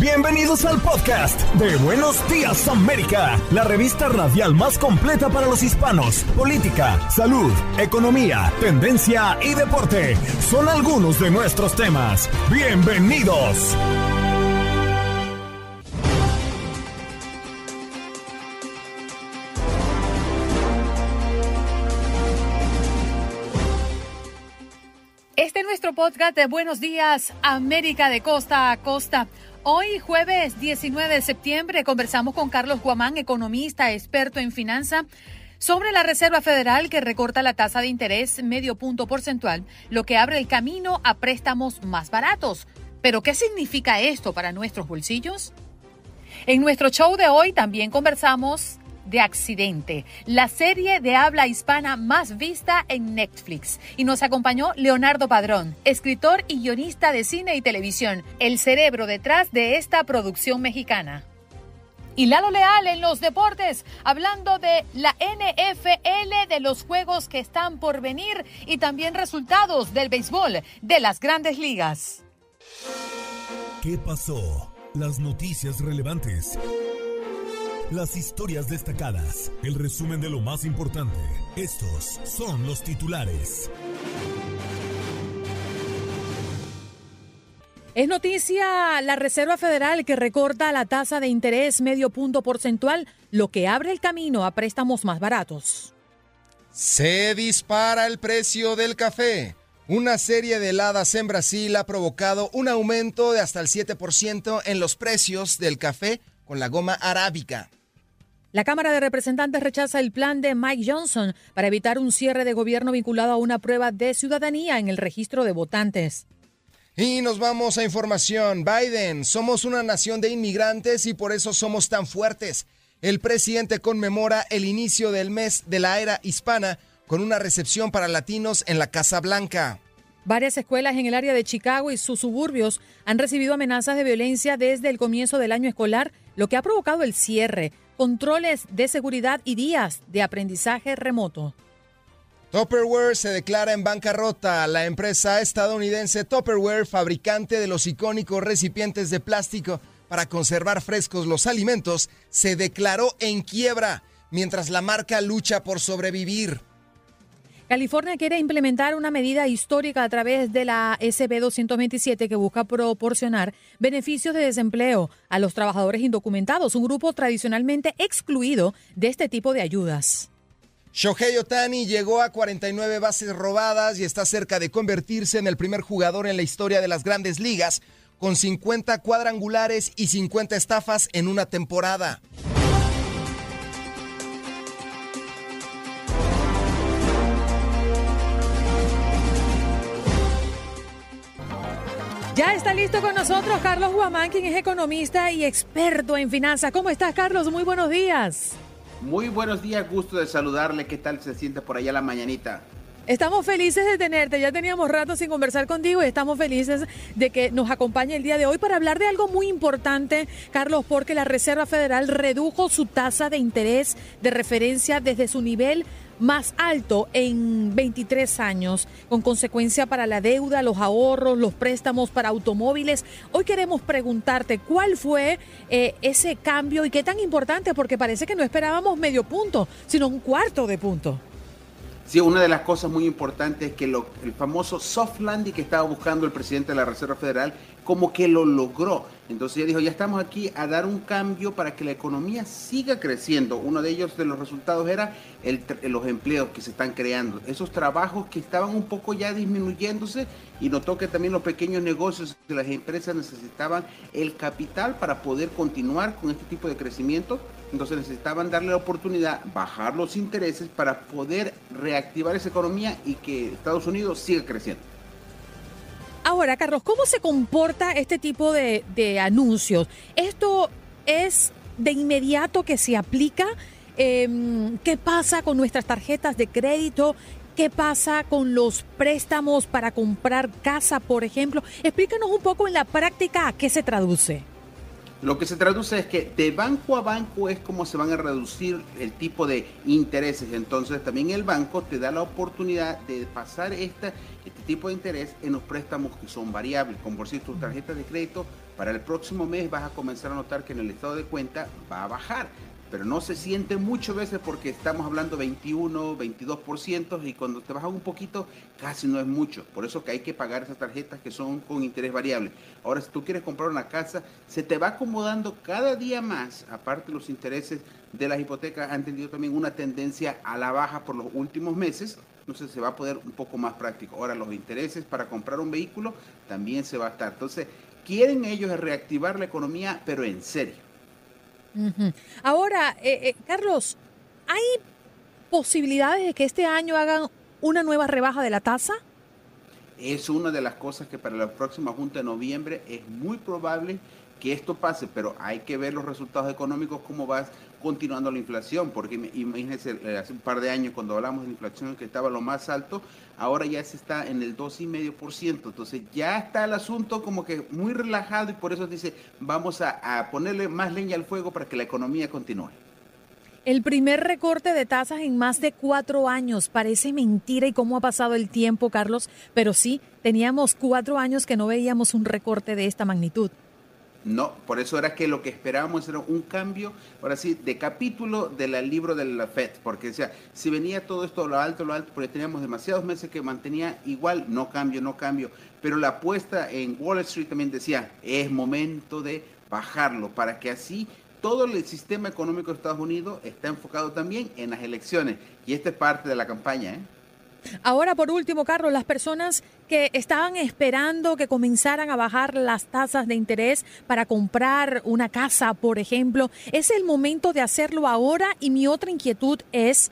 Bienvenidos al podcast de Buenos Días América, la revista radial más completa para los hispanos. Política, salud, economía, tendencia y deporte son algunos de nuestros temas. Bienvenidos. Este es nuestro podcast de Buenos Días América de costa a costa. Hoy, jueves 19 de septiembre, conversamos con Carlos Guamán, economista, experto en finanzas, sobre la Reserva Federal que recorta la tasa de interés medio punto porcentual, lo que abre el camino a préstamos más baratos. ¿Pero qué significa esto para nuestros bolsillos? En nuestro show de hoy también conversamos de Accidente, la serie de habla hispana más vista en Netflix. Y nos acompañó Leonardo Padrón, escritor y guionista de cine y televisión, el cerebro detrás de esta producción mexicana. Y Lalo Leal en los deportes, hablando de la NFL, de los juegos que están por venir y también resultados del béisbol de las grandes ligas. ¿Qué pasó? Las noticias relevantes. Las historias destacadas, el resumen de lo más importante. Estos son los titulares. Es noticia la Reserva Federal que recorta la tasa de interés medio punto porcentual, lo que abre el camino a préstamos más baratos. Se dispara el precio del café. Una serie de heladas en Brasil ha provocado un aumento de hasta el 7% en los precios del café con la goma arábica. La Cámara de Representantes rechaza el plan de Mike Johnson para evitar un cierre de gobierno vinculado a una prueba de ciudadanía en el registro de votantes. Y nos vamos a información. Biden, somos una nación de inmigrantes y por eso somos tan fuertes. El presidente conmemora el inicio del mes de la era hispana con una recepción para latinos en la Casa Blanca. Varias escuelas en el área de Chicago y sus suburbios han recibido amenazas de violencia desde el comienzo del año escolar, lo que ha provocado el cierre, controles de seguridad y días de aprendizaje remoto. Tupperware se declara en bancarrota. La empresa estadounidense Tupperware, fabricante de los icónicos recipientes de plástico para conservar frescos los alimentos, se declaró en quiebra, mientras la marca lucha por sobrevivir. California quiere implementar una medida histórica a través de la SB 227 que busca proporcionar beneficios de desempleo a los trabajadores indocumentados, un grupo tradicionalmente excluido de este tipo de ayudas. Shohei Ohtani llegó a 49 bases robadas y está cerca de convertirse en el primer jugador en la historia de las grandes ligas, con 50 cuadrangulares y 50 estafas en una temporada. Ya está listo con nosotros Carlos Guamán, quien es economista y experto en finanzas. ¿Cómo estás, Carlos? Muy buenos días. Muy buenos días, gusto de saludarle. ¿Qué tal se siente por allá la mañanita? Estamos felices de tenerte, ya teníamos rato sin conversar contigo y estamos felices de que nos acompañe el día de hoy para hablar de algo muy importante, Carlos, porque la Reserva Federal redujo su tasa de interés de referencia desde su nivel más alto en 23 años, con consecuencia para la deuda, los ahorros, los préstamos para automóviles. Hoy queremos preguntarte cuál fue ese cambio y qué tan importante, porque parece que no esperábamos medio punto, sino un cuarto de punto. Sí, una de las cosas muy importantes es que el famoso soft landing que estaba buscando el presidente de la Reserva Federal, como que lo logró. Entonces ella dijo, ya estamos aquí a dar un cambio para que la economía siga creciendo. Uno de ellos, de los resultados, era los empleos que se están creando. Esos trabajos que estaban un poco ya disminuyéndose, y notó que también los pequeños negocios de las empresas necesitaban el capital para poder continuar con este tipo de crecimiento. Entonces necesitaban darle la oportunidad, bajar los intereses para poder reactivar esa economía y que Estados Unidos siga creciendo. Ahora, Carlos, ¿cómo se comporta este tipo de anuncios? ¿Esto es de inmediato que se aplica? ¿Qué pasa con nuestras tarjetas de crédito? ¿Qué pasa con los préstamos para comprar casa, por ejemplo? Explícanos un poco en la práctica a qué se traduce. Lo que se traduce es que de banco a banco es como se van a reducir el tipo de intereses. Entonces también el banco te da la oportunidad de pasar este tipo de interés en los préstamos que son variables. Como por decir, tus tarjetas de crédito para el próximo mes vas a comenzar a notar que en el estado de cuenta va a bajar. Pero no se siente mucho veces porque estamos hablando 21, 22% y cuando te bajan un poquito casi no es mucho. Por eso que hay que pagar esas tarjetas que son con interés variable. Ahora, si tú quieres comprar una casa, se te va acomodando cada día más. Aparte, los intereses de las hipotecas han tenido también una tendencia a la baja por los últimos meses. Entonces se va a poder un poco más práctico. Ahora, los intereses para comprar un vehículo también se va a estar. Entonces, quieren ellos reactivar la economía, pero en serio. Ahora, Carlos, ¿hay posibilidades de que este año hagan una nueva rebaja de la tasa? Es una de las cosas que para la próxima Junta de noviembre es muy probable que esto pase, pero hay que ver los resultados económicos, cómo va continuando la inflación, porque imagínense, hace un par de años cuando hablamos de la inflación que estaba lo más alto, ahora ya se está en el 2,5%, entonces ya está el asunto como que muy relajado y por eso dice, vamos a ponerle más leña al fuego para que la economía continúe. El primer recorte de tasas en más de 4 años. Parece mentira y cómo ha pasado el tiempo, Carlos, pero sí, teníamos 4 años que no veíamos un recorte de esta magnitud. No, por eso era que lo que esperábamos era un cambio, ahora sí, de capítulo del libro de la FED, porque decía, si venía todo esto lo alto, porque teníamos demasiados meses que mantenía igual, no cambio, pero la apuesta en Wall Street también decía, es momento de bajarlo, para que así todo el sistema económico de Estados Unidos está enfocado también en las elecciones, y esta es parte de la campaña, ¿eh? Ahora, por último, Carlos, las personas que estaban esperando que comenzaran a bajar las tasas de interés para comprar una casa, por ejemplo, ¿es el momento de hacerlo ahora? Y mi otra inquietud es,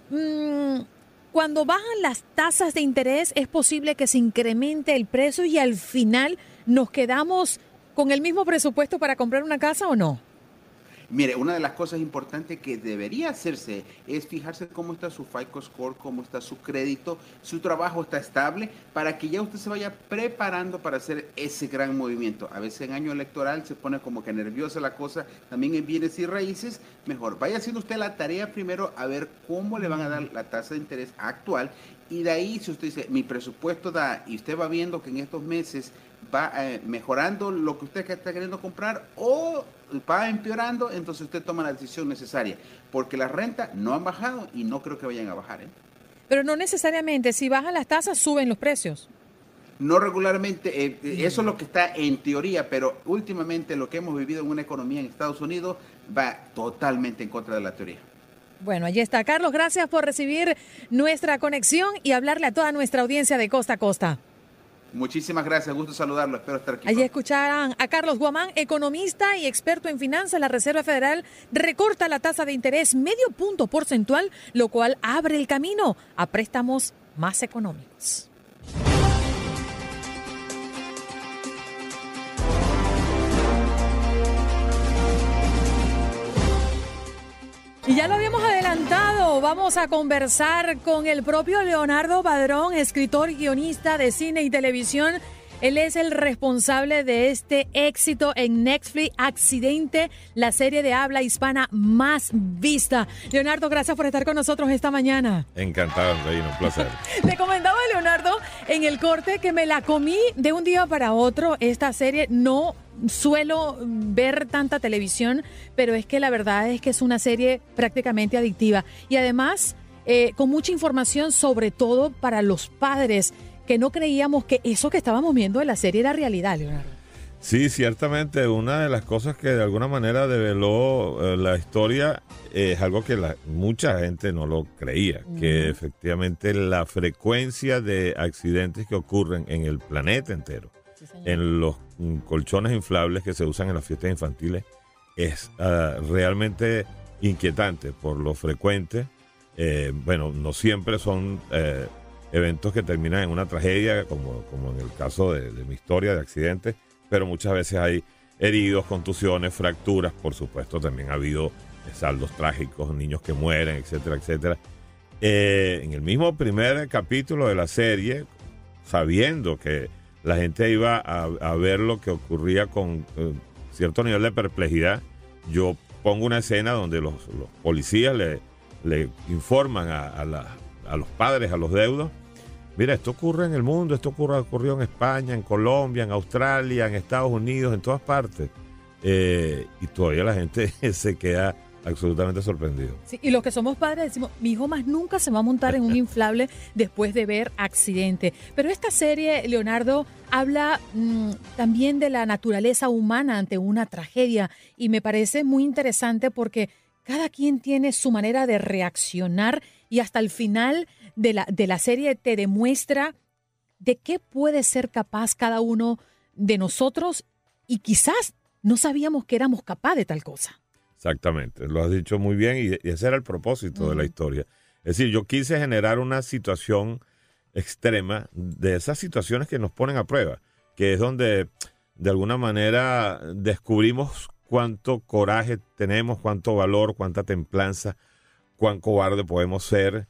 cuando bajan las tasas de interés, ¿es posible que se incremente el precio y al final nos quedamos con el mismo presupuesto para comprar una casa o no? Mire, una de las cosas importantes que debería hacerse es fijarse cómo está su FICO score, cómo está su crédito, su trabajo está estable, para que ya usted se vaya preparando para hacer ese gran movimiento. A veces en año electoral se pone como que nerviosa la cosa, también en bienes y raíces, mejor. Vaya haciendo usted la tarea primero a ver cómo le van a dar la tasa de interés actual y de ahí si usted dice, mi presupuesto da, y usted va viendo que en estos meses va mejorando lo que usted está queriendo comprar o va empeorando, entonces usted toma la decisión necesaria, porque las rentas no han bajado y no creo que vayan a bajar, ¿eh? Pero no necesariamente, si bajan las tasas, suben los precios. No regularmente, eso es lo que está en teoría, pero últimamente lo que hemos vivido en una economía en Estados Unidos va totalmente en contra de la teoría. Bueno, allí está. Carlos, gracias por recibir nuestra conexión y hablarle a toda nuestra audiencia de costa a costa. Muchísimas gracias, gusto saludarlo, espero estar aquí. Allí escucharán a Carlos Guamán, economista y experto en finanzas. La Reserva Federal recorta la tasa de interés 0,5 punto porcentual, lo cual abre el camino a préstamos más económicos. Y ya lo habíamos adelantado, vamos a conversar con el propio Leonardo Padrón, escritor y guionista de cine y televisión. Él es el responsable de este éxito en Netflix, Accidente, la serie de habla hispana más vista. Leonardo, gracias por estar con nosotros esta mañana. Encantado, Andreina, un placer. Le comentaba a Leonardo en el corte que me la comí de un día para otro. Esta serie no suelo ver tanta televisión, pero es que la verdad es que es una serie prácticamente adictiva. Y además, con mucha información, sobre todo para los padres, que no creíamos que eso que estábamos viendo en la serie era realidad, Leonardo. Sí, ciertamente, una de las cosas que de alguna manera develó la historia es algo que mucha gente no lo creía, que efectivamente la frecuencia de accidentes que ocurren en el planeta entero, en los colchones inflables que se usan en las fiestas infantiles, es realmente inquietante por lo frecuente. Bueno, no siempre son eventos que terminan en una tragedia, como en el caso de mi historia de accidentes, pero muchas veces hay heridos, contusiones, fracturas, por supuesto también ha habido saldos trágicos, niños que mueren, etcétera, etcétera. En el mismo primer capítulo de la serie, sabiendo que la gente iba a ver lo que ocurría con cierto nivel de perplejidad, yo pongo una escena donde los policías le informan a los padres, a los deudos, mira, esto ocurre en el mundo, ocurrió en España, en Colombia, en Australia, en Estados Unidos, en todas partes. Y todavía la gente se queda absolutamente sorprendido. Sí, y los que somos padres decimos, mi hijo más nunca se va a montar en un inflable después de ver Accidente. Pero esta serie, Leonardo, habla también de la naturaleza humana ante una tragedia y me parece muy interesante porque cada quien tiene su manera de reaccionar y hasta el final de la serie te demuestra de qué puede ser capaz cada uno de nosotros y quizás no sabíamos que éramos capaces de tal cosa. Exactamente, lo has dicho muy bien y ese era el propósito de la historia. Es decir, yo quise generar una situación extrema de esas situaciones que nos ponen a prueba, que es donde de alguna manera descubrimos cuánto coraje tenemos, cuánto valor, cuánta templanza, cuán cobarde podemos ser,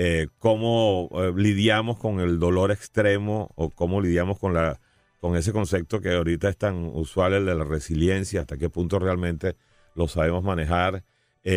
cómo lidiamos con el dolor extremo o cómo lidiamos con ese concepto que ahorita es tan usual, el de la resiliencia, hasta qué punto realmente lo sabemos manejar,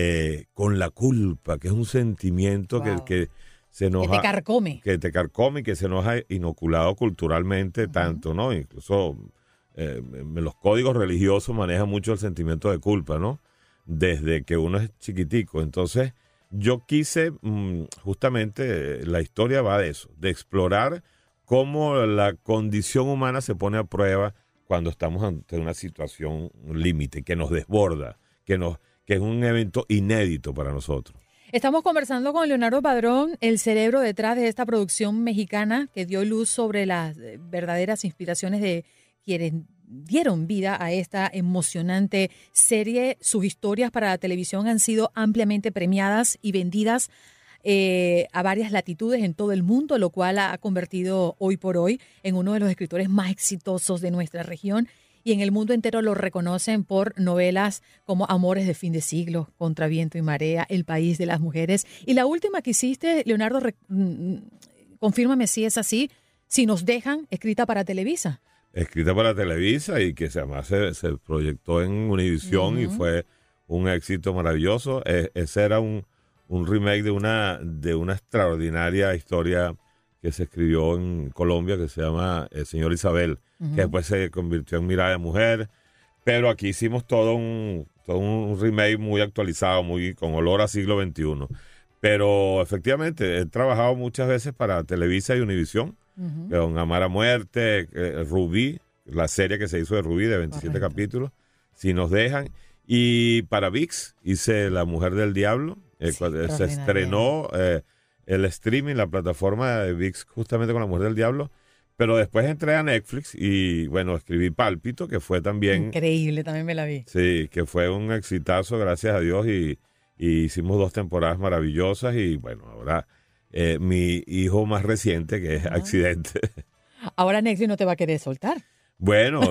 con la culpa, que es un sentimiento que se nos te carcome. Que te carcome y que se nos ha inoculado culturalmente tanto, ¿no? Incluso en los códigos religiosos manejan mucho el sentimiento de culpa, ¿no? Desde que uno es chiquitico. Entonces, yo quise, justamente, la historia va de eso, de explorar cómo la condición humana se pone a prueba cuando estamos ante una situación límite, que nos desborda, que es un evento inédito para nosotros. Estamos conversando con Leonardo Padrón, el cerebro detrás de esta producción mexicana que dio luz sobre las verdaderas inspiraciones de quienes dieron vida a esta emocionante serie. Sus historias para la televisión han sido ampliamente premiadas y vendidas a varias latitudes en todo el mundo, lo cual ha convertido hoy por hoy en uno de los escritores más exitosos de nuestra región. Y en el mundo entero lo reconocen por novelas como Amores de fin de siglo, Contra viento y marea, El país de las mujeres. Y la última que hiciste, Leonardo, confírmame si es así, Si nos dejan, escrita para Televisa. Escrita para Televisa y que además se proyectó en Univisión y fue un éxito maravilloso. Ese era un remake de una extraordinaria historia que se escribió en Colombia que se llama El Señor Isabel, que después se convirtió en Mirada de Mujer, pero aquí hicimos todo un remake muy actualizado, muy con olor a siglo XXI. Pero efectivamente he trabajado muchas veces para Televisa y Univisión, con Amar a Muerte, Rubí, la serie que se hizo de Rubí de 27 capítulos, Si nos dejan, y para ViX hice La Mujer del Diablo. Se estrenó el streaming, la plataforma de ViX justamente con La Mujer del Diablo, pero después entré a Netflix y bueno, escribí Pálpito, que fue también... Increíble, también me la vi. Sí, que fue un exitazo, gracias a Dios, y hicimos 2 temporadas maravillosas y bueno, ahora mi hijo más reciente, que es Accidente. Ahora Netflix no te va a querer soltar. Bueno,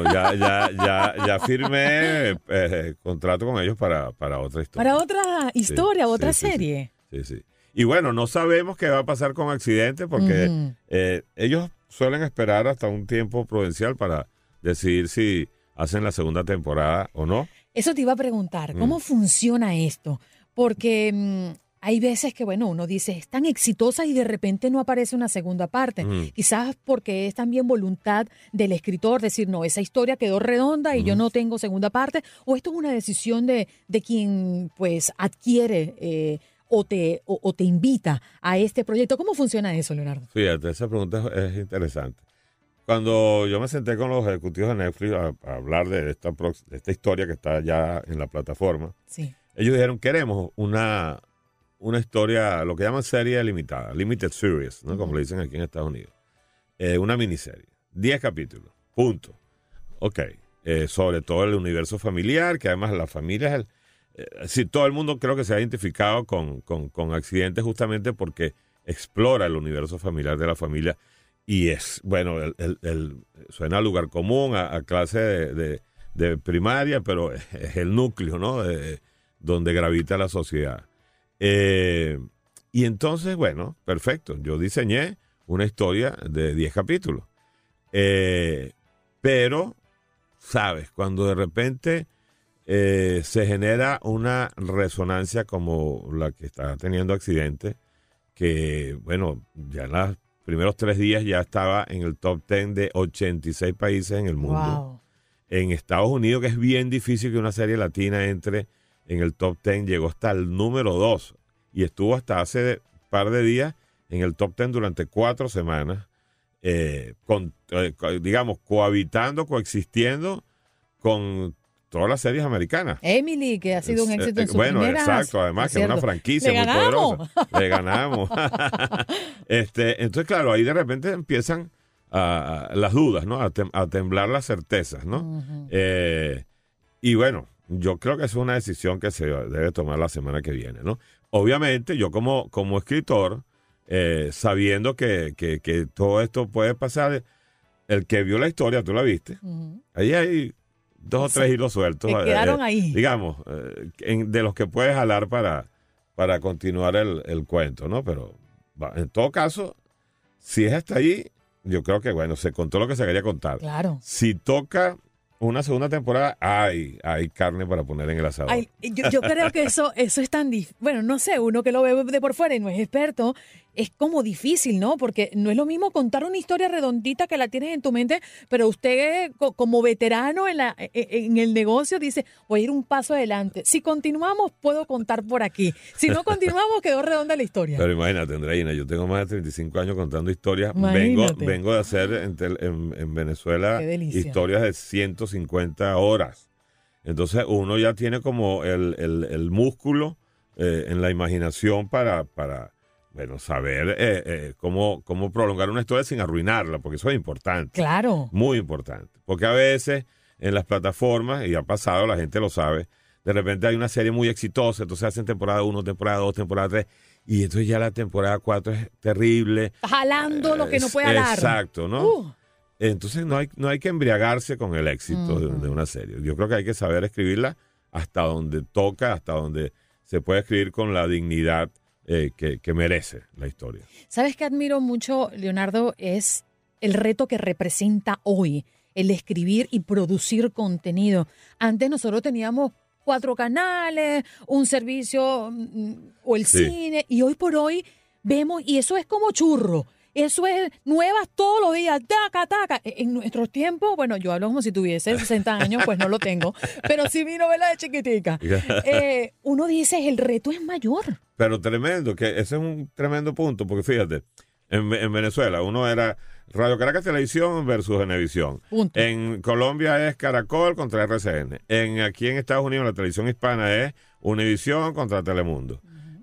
ya firmé contrato con ellos para otra historia. Para otra historia, otra serie. Sí. Y bueno, no sabemos qué va a pasar con Accidente porque ellos suelen esperar hasta un tiempo prudencial para decidir si hacen la segunda temporada o no. Eso te iba a preguntar, ¿cómo funciona esto? Porque hay veces que, bueno, uno dice, es tan exitosa y de repente no aparece una segunda parte. Quizás porque es también voluntad del escritor decir, no, esa historia quedó redonda y yo no tengo segunda parte. O esto es una decisión de quien, pues, adquiere o te invita a este proyecto. ¿Cómo funciona eso, Leonardo? Fíjate, esa pregunta es interesante. Cuando yo me senté con los ejecutivos de Netflix a hablar de esta historia que está ya en la plataforma, ellos dijeron, queremos una historia, lo que llaman serie limitada, limited series, ¿no? Como le dicen aquí en Estados Unidos. Una miniserie, 10 capítulos, punto. Ok, sobre todo el universo familiar, que además la familia es todo el mundo creo que se ha identificado con Accidentes justamente porque explora el universo familiar de la familia y es, bueno, suena a lugar común, a clase de primaria, pero es el núcleo, ¿no? Donde gravita la sociedad. Y entonces, bueno, perfecto. Yo diseñé una historia de 10 capítulos. Pero sabes, cuando de repente se genera una resonancia como la que está teniendo Accidente, que, bueno, ya en los primeros 3 días ya estaba en el top 10 de 86 países en el mundo. Wow. En Estados Unidos, que es bien difícil que una serie latina entre en el top 10, llegó hasta el número 2 y estuvo hasta hace un par de días en el top 10 durante 4 semanas, digamos, coexistiendo con todas las series americanas. Emily, que ha sido un éxito en sus bueno, primeras. exacto, además que es una franquicia muy poderosa. Le ganamos. Entonces, claro, ahí de repente empiezan las dudas, ¿no? A temblar las certezas, ¿no? Uh-huh. Y bueno, yo creo que es una decisión que se debe tomar la semana que viene, ¿no? Obviamente, yo como escritor, sabiendo que todo esto puede pasar, el que vio la historia, tú la viste, Uh-huh. ahí hay 2 o 3 hilos sueltos. Que quedaron ahí. Digamos, de los que puedes jalar para continuar el cuento, ¿no? Pero en todo caso, si es hasta ahí, yo creo que, bueno, se contó lo que se quería contar. Claro. Si toca una segunda temporada, hay carne para poner en el asador. Ay, yo creo que eso es tan difícil. Bueno, no sé, uno que lo ve de por fuera y no es experto, es como difícil, ¿no? Porque no es lo mismo contar una historia redondita que la tienes en tu mente, pero usted como veterano en el negocio dice, voy a ir un paso adelante. Si continuamos, puedo contar por aquí. Si no continuamos, quedó redonda la historia. Pero imagínate, Andreina, yo tengo más de 35 años contando historias. Vengo de hacer en Venezuela historias de 150 horas. Entonces uno ya tiene como el músculo en la imaginación para bueno, saber cómo prolongar una historia sin arruinarla, porque eso es importante. Claro. Muy importante. Porque a veces en las plataformas, y ha pasado, la gente lo sabe, de repente hay una serie muy exitosa, entonces hacen temporada 1, temporada 2, temporada 3, y entonces ya la temporada 4 es terrible. Jalando lo que no puede hablar. Exacto, ¿no? Entonces no hay que embriagarse con el éxito de una serie. Yo creo que hay que saber escribirla hasta donde toca, hasta donde se puede escribir con la dignidad que merece la historia. ¿Sabes qué admiro mucho, Leonardo? Es el reto que representa hoy el escribir y producir contenido. Antes nosotros teníamos 4 canales, un servicio o el cine, y hoy por hoy vemos, y eso es como churro. Eso es nuevas todos los días, taca, taca. En nuestros tiempos, bueno, yo hablo como si tuviese 60 años, pues no lo tengo, pero sí vi novelas de chiquitica. Uno dice, el reto es mayor. Pero tremendo, que ese es un tremendo punto, porque fíjate, en Venezuela uno era Radio Caracas Televisión versus Venevisión. Punto. En Colombia es Caracol contra RCN. Aquí en Estados Unidos la televisión hispana es Univisión contra Telemundo.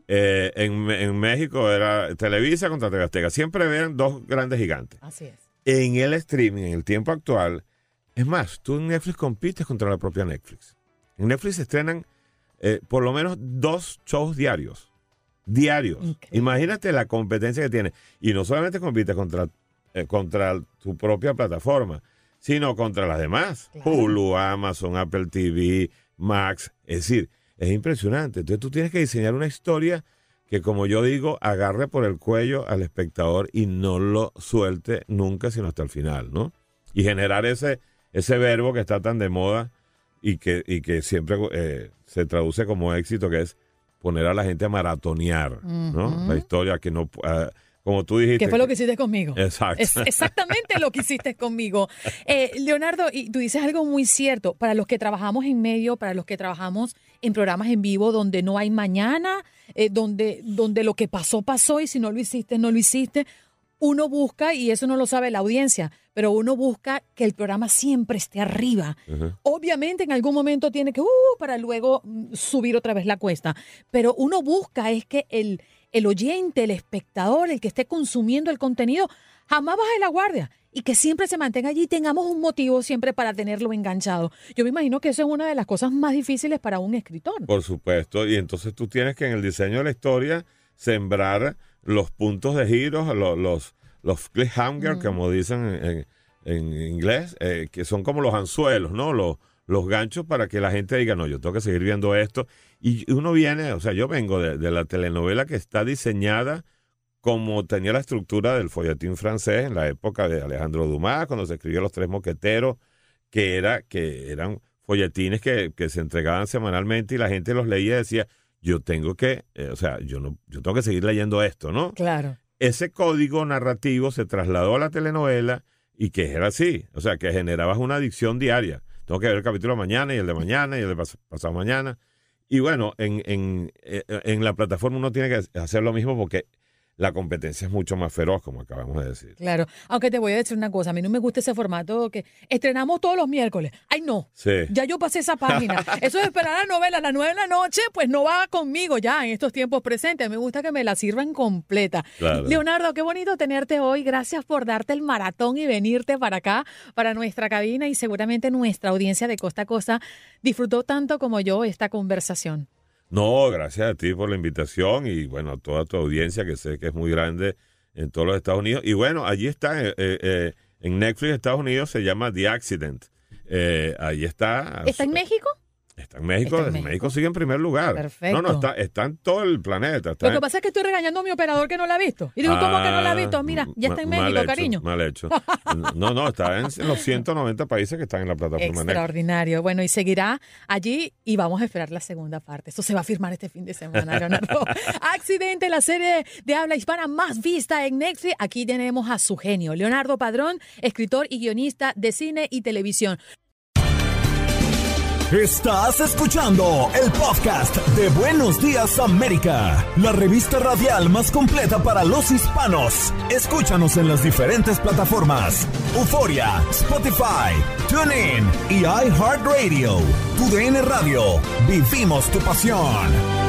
En México era Televisa contra TV Azteca. Siempre ven 2 grandes gigantes. Así es. En el streaming, en el tiempo actual, es más, tú en Netflix compites contra la propia Netflix. En Netflix se estrenan por lo menos 2 shows diarios. Increíble. Imagínate la competencia que tiene. Y no solamente compites contra tu propia plataforma, sino contra las demás. Claro. Hulu, Amazon, Apple TV, Max. Es decir, es impresionante. Entonces tú tienes que diseñar una historia que, como yo digo, agarre por el cuello al espectador y no lo suelte nunca, sino hasta el final, ¿no? Y generar ese verbo que está tan de moda y que siempre se traduce como éxito, que es poner a la gente a maratonear, ¿no? La historia, que no... como tú dijiste. ¿Qué fue lo que hiciste conmigo? Exacto. Es exactamente lo que hiciste conmigo. Leonardo, y tú dices algo muy cierto. Para los que trabajamos en medio, para los que trabajamos en programas en vivo donde no hay mañana, donde lo que pasó y si no lo hiciste, no lo hiciste, uno busca, y eso no lo sabe la audiencia, pero uno busca que el programa siempre esté arriba. Uh-huh. Obviamente en algún momento tiene que, para luego subir otra vez la cuesta. Pero uno busca es que el oyente, el espectador, el que esté consumiendo el contenido, jamás baje la guardia y que siempre se mantenga allí y tengamos un motivo siempre para tenerlo enganchado. Yo me imagino que eso es una de las cosas más difíciles para un escritor. Por supuesto, y entonces tú tienes que en el diseño de la historia sembrar los puntos de giro, los cliffhanger, como dicen en inglés, que son como los anzuelos, ¿no? Los ganchos para que la gente diga, no, yo tengo que seguir viendo esto. Y uno viene, o sea, yo vengo de la telenovela que está diseñada como tenía la estructura del folletín francés en la época de Alejandro Dumas, cuando se escribió Los Tres Mosqueteros, que eran folletines que se entregaban semanalmente y la gente los leía y decía, yo tengo que seguir leyendo esto, ¿no? Claro. Ese código narrativo se trasladó a la telenovela y que era así, o sea, que generabas una adicción diaria. Tengo que ver el capítulo mañana y el de mañana y el de pasado mañana. Y bueno, en la plataforma uno tiene que hacer lo mismo porque la competencia es mucho más feroz, como acabamos de decir. Claro, aunque te voy a decir una cosa, a mí no me gusta ese formato que estrenamos todos los miércoles. ¡Ay, no! Sí. Ya yo pasé esa página. Eso de esperar la novela a las 9 de la noche, pues no va conmigo ya en estos tiempos presentes. Me gusta que me la sirvan completa. Claro. Leonardo, qué bonito tenerte hoy. Gracias por darte el maratón y venirte para acá, para nuestra cabina, y seguramente nuestra audiencia de Costa a Costa disfrutó tanto como yo esta conversación. No, gracias a ti por la invitación y bueno, a toda tu audiencia que sé que es muy grande en todos los Estados Unidos. Y bueno, allí está, en Netflix Estados Unidos se llama The Accident. Ahí está. ¿Está en México? Está en México, México sigue en primer lugar. Perfecto. No, está en todo el planeta. Lo que pasa es que estoy regañando a mi operador que no la ha visto. Y digo, ¿cómo que no la ha visto? Mira, ya está en México, cariño. Mal hecho. No, está en los 190 países que están en la plataforma. Extraordinario. Bueno, y seguirá allí y vamos a esperar la segunda parte. Esto se va a firmar este fin de semana, Leonardo. Accidente, la serie de habla hispana más vista en Netflix. Aquí tenemos a su genio, Leonardo Padrón, escritor y guionista de cine y televisión. Estás escuchando el podcast de Buenos Días América, la revista radial más completa para los hispanos. Escúchanos en las diferentes plataformas: Euforia, Spotify, TuneIn y iHeartRadio. Tu DN Radio. Vivimos tu pasión.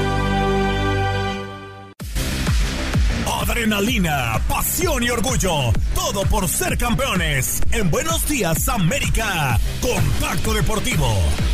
Adrenalina, pasión y orgullo. Todo por ser campeones. En Buenos Días América. Contacto Deportivo.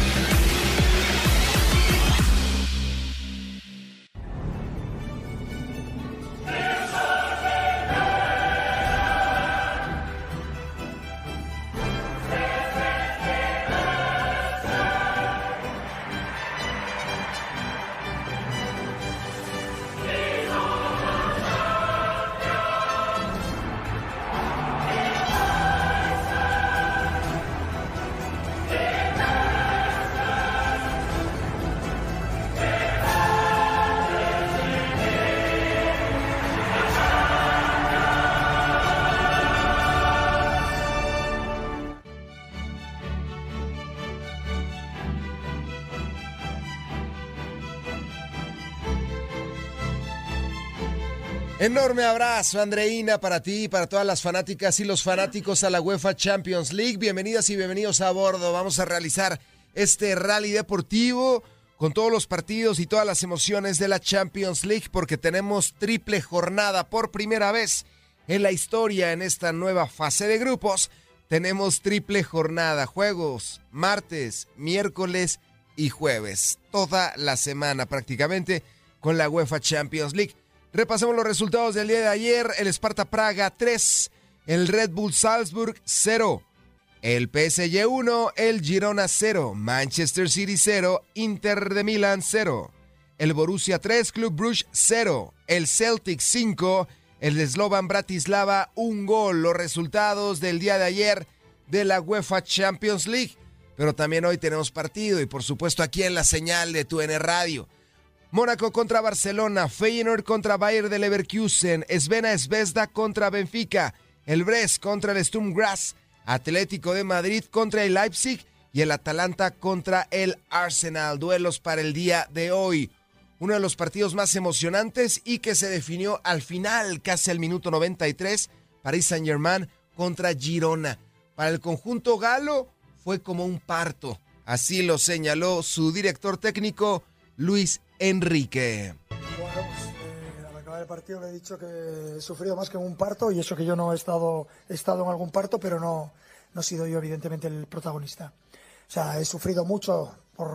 Enorme abrazo, Andreina, para ti, para todas las fanáticas y los fanáticos a la UEFA Champions League. Bienvenidas y bienvenidos a bordo. Vamos a realizar este rally deportivo con todos los partidos y todas las emociones de la Champions League, porque tenemos triple jornada por primera vez en la historia en esta nueva fase de grupos. Tenemos triple jornada, juegos martes, miércoles y jueves, toda la semana prácticamente con la UEFA Champions League. Repasemos los resultados del día de ayer. El Sparta Praga 3, el Red Bull Salzburg 0, el PSG 1, el Girona 0, Manchester City 0, Inter de Milán 0, el Borussia 3, Club Brugge 0, el Celtic 5, el Slovan Bratislava 1 gol. Los resultados del día de ayer de la UEFA Champions League. Pero también hoy tenemos partido y por supuesto aquí en la señal de TUN Radio. Mónaco contra Barcelona, Feyenoord contra Bayer de Leverkusen, Svena Zvezda contra Benfica, el Brest contra el Sturm Graz, Atlético de Madrid contra el Leipzig y el Atalanta contra el Arsenal. Duelos para el día de hoy. Uno de los partidos más emocionantes y que se definió al final, casi al minuto 93, Paris Saint-Germain contra Girona. Para el conjunto galo fue como un parto. Así lo señaló su director técnico, Luis Enrique. Bueno, pues al acabar el partido le he dicho que he sufrido más que en un parto, y eso que yo no he estado en algún parto, pero no he sido yo evidentemente el protagonista. O sea, he sufrido mucho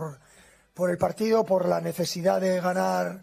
por el partido, por la necesidad de ganar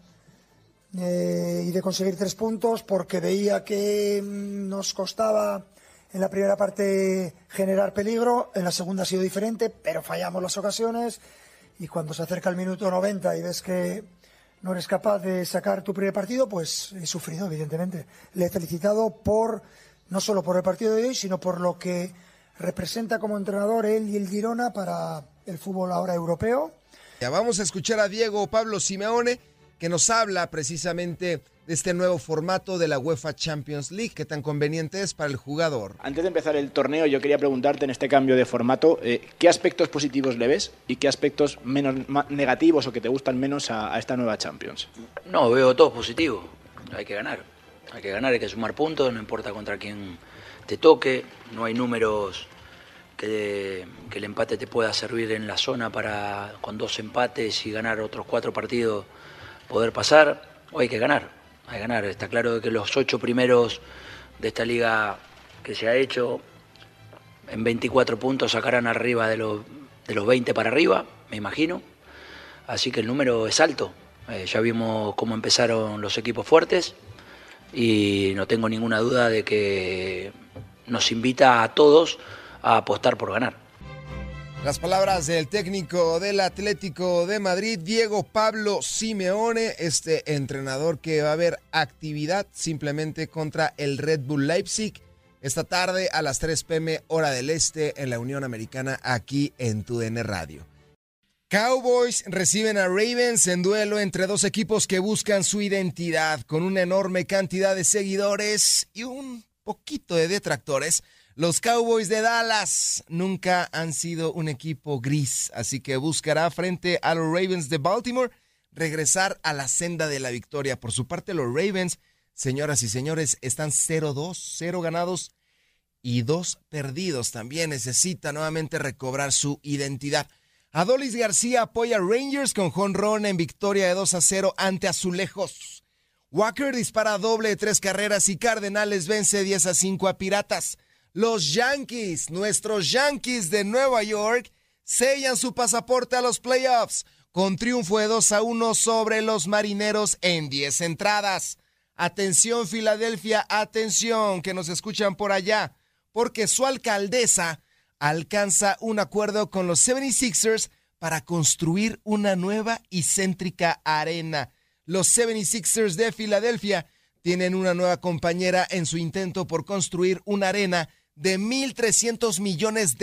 y de conseguir 3 puntos, porque veía que nos costaba en la primera parte generar peligro, en la segunda ha sido diferente, pero fallamos las ocasiones. Y cuando se acerca el minuto 90 y ves que no eres capaz de sacar tu primer partido, pues he sufrido, evidentemente. Le he felicitado no solo por el partido de hoy, sino por lo que representa como entrenador él y el Girona para el fútbol ahora europeo. Ya vamos a escuchar a Diego Pablo Simeone, que nos habla precisamente de este nuevo formato de la UEFA Champions League, qué tan conveniente es para el jugador. Antes de empezar el torneo, yo quería preguntarte en este cambio de formato, ¿qué aspectos positivos le ves y qué aspectos menos negativos o que te gustan menos a esta nueva Champions? No, veo todo positivo. Hay que ganar, hay que sumar puntos, no importa contra quién te toque, no hay números que el empate te pueda servir en la zona para con 2 empates y ganar otros 4 partidos poder pasar, o hay que ganar. Está claro que los 8 primeros de esta liga que se ha hecho en 24 puntos sacarán arriba de los 20 para arriba, me imagino. Así que el número es alto. Ya vimos cómo empezaron los equipos fuertes y no tengo ninguna duda de que nos invita a todos a apostar por ganar. Las palabras del técnico del Atlético de Madrid, Diego Pablo Simeone, este entrenador que va a haber actividad simplemente contra el Red Bull Leipzig esta tarde a las 3 p.m. hora del este en la Unión Americana aquí en TUDN Radio. Cowboys reciben a Ravens en duelo entre dos equipos que buscan su identidad con una enorme cantidad de seguidores y un poquito de detractores. Los Cowboys de Dallas nunca han sido un equipo gris, así que buscará frente a los Ravens de Baltimore regresar a la senda de la victoria. Por su parte, los Ravens, señoras y señores, están 0-2, 0 ganados y 2 perdidos. También necesita nuevamente recobrar su identidad. Adolis García apoya a Rangers con jonrón en victoria de 2-0 ante Azulejos. Walker dispara doble de 3 carreras y Cardenales vence 10-5 a Piratas. Los Yankees, nuestros Yankees de Nueva York, sellan su pasaporte a los playoffs con triunfo de 2-1 sobre los Marineros en 10 entradas. Atención Filadelfia, atención que nos escuchan por allá, porque su alcaldesa alcanza un acuerdo con los 76ers para construir una nueva y céntrica arena. Los 76ers de Filadelfia tienen una nueva compañera en su intento por construir una arena de $1,300 millones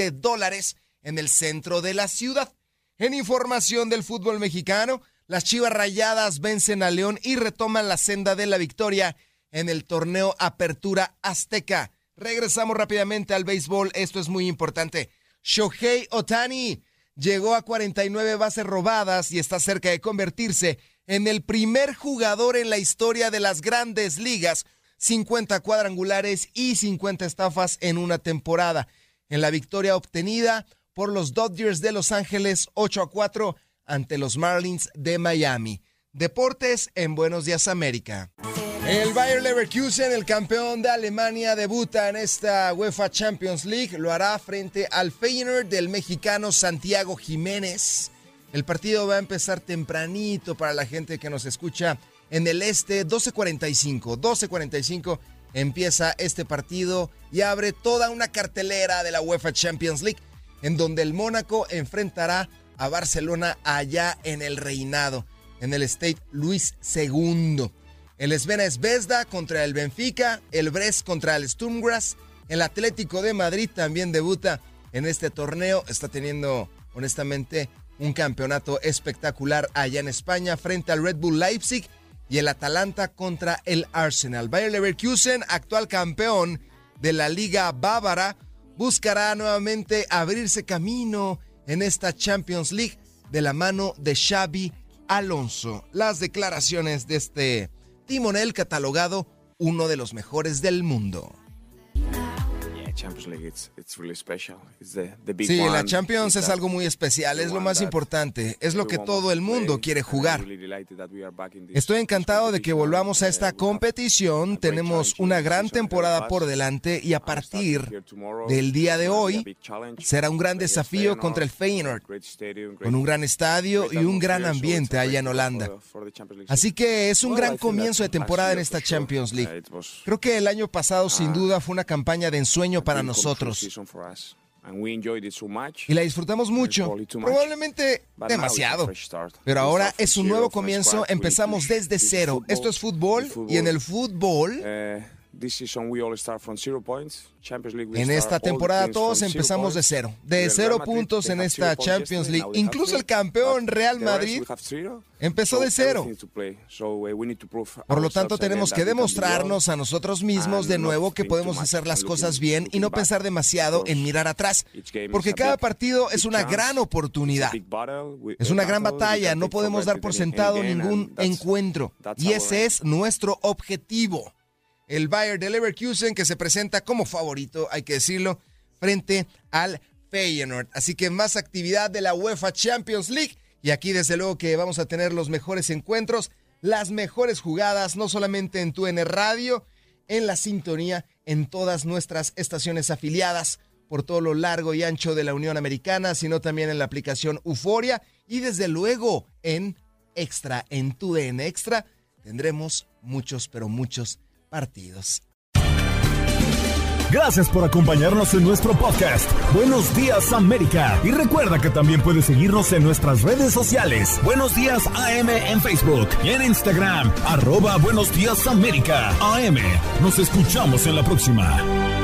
en el centro de la ciudad. En información del fútbol mexicano, las Chivas Rayadas vencen a León y retoman la senda de la victoria en el torneo Apertura Azteca. Regresamos rápidamente al béisbol, esto es muy importante. Shohei Ohtani llegó a 49 bases robadas y está cerca de convertirse en el primer jugador en la historia de las grandes ligas, 50 cuadrangulares y 50 estafas en una temporada. En la victoria obtenida por los Dodgers de Los Ángeles 8-4 ante los Marlins de Miami. Deportes en Buenos Días América. El Bayer Leverkusen, el campeón de Alemania, debuta en esta UEFA Champions League. Lo hará frente al Feyenoord del mexicano Santiago Jiménez. El partido va a empezar tempranito para la gente que nos escucha en el este, 12:45 empieza este partido y abre toda una cartelera de la UEFA Champions League, en donde el Mónaco enfrentará a Barcelona allá en el Reinado, en el Stade Luis II. El Svena Zvezda contra el Benfica, el Brest contra el Sturm Graz, el Atlético de Madrid también debuta en este torneo, está teniendo honestamente un campeonato espectacular allá en España frente al Red Bull Leipzig y el Atalanta contra el Arsenal. Bayer Leverkusen, actual campeón de la Liga Bávara, buscará nuevamente abrirse camino en esta Champions League de la mano de Xabi Alonso. Las declaraciones de este timonel catalogado uno de los mejores del mundo. Sí, la Champions es algo muy especial, es lo más importante, es lo que todo el mundo quiere jugar. Estoy encantado de que volvamos a esta competición, tenemos una gran temporada por delante y a partir del día de hoy será un gran desafío contra el Feyenoord, con un gran estadio y un gran ambiente allá en Holanda. Así que es un gran comienzo de temporada en esta Champions League. Creo que el año pasado sin duda fue una campaña de ensueño para nosotros y la disfrutamos mucho, probablemente demasiado, pero ahora es un nuevo comienzo, empezamos desde cero. Esto es fútbol y en el fútbol En esta temporada todos empezamos de cero. De 0 puntos en esta Champions League. Incluso el campeón Real Madrid empezó de cero. Por lo tanto, tenemos que demostrarnos a nosotros mismos de nuevo que podemos hacer las cosas bien y no pensar demasiado en mirar atrás. Porque cada partido es una gran oportunidad. Es una gran batalla. No podemos dar por sentado ningún encuentro. Y ese es nuestro objetivo. El Bayer de Leverkusen, que se presenta como favorito, hay que decirlo, frente al Feyenoord. Así que más actividad de la UEFA Champions League. Y aquí desde luego que vamos a tener los mejores encuentros, las mejores jugadas, no solamente en TUDN Radio, en la sintonía, en todas nuestras estaciones afiliadas por todo lo largo y ancho de la Unión Americana, sino también en la aplicación Euforia y desde luego en Extra, en TUDN Extra, tendremos muchos, pero muchos partidos. Gracias por acompañarnos en nuestro podcast Buenos Días América. Y recuerda que también puedes seguirnos en nuestras redes sociales. Buenos Días AM en Facebook y en Instagram, @Buenos Días América AM. Nos escuchamos en la próxima.